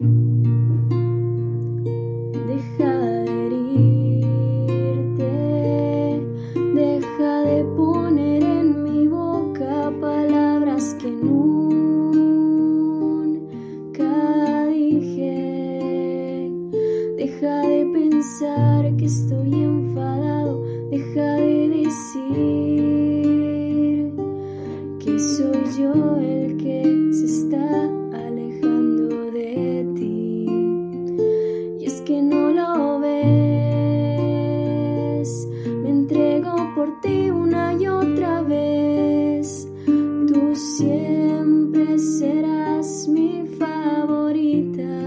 Deja de herirte, deja de poner en mi boca palabras que nunca dije. Deja de pensar que estoy enfadado, deja de decir que soy yo el que se está alejando de ti. Y es que no lo ves, me entrego por ti una y otra vez. Tú siempre serás mi favorita.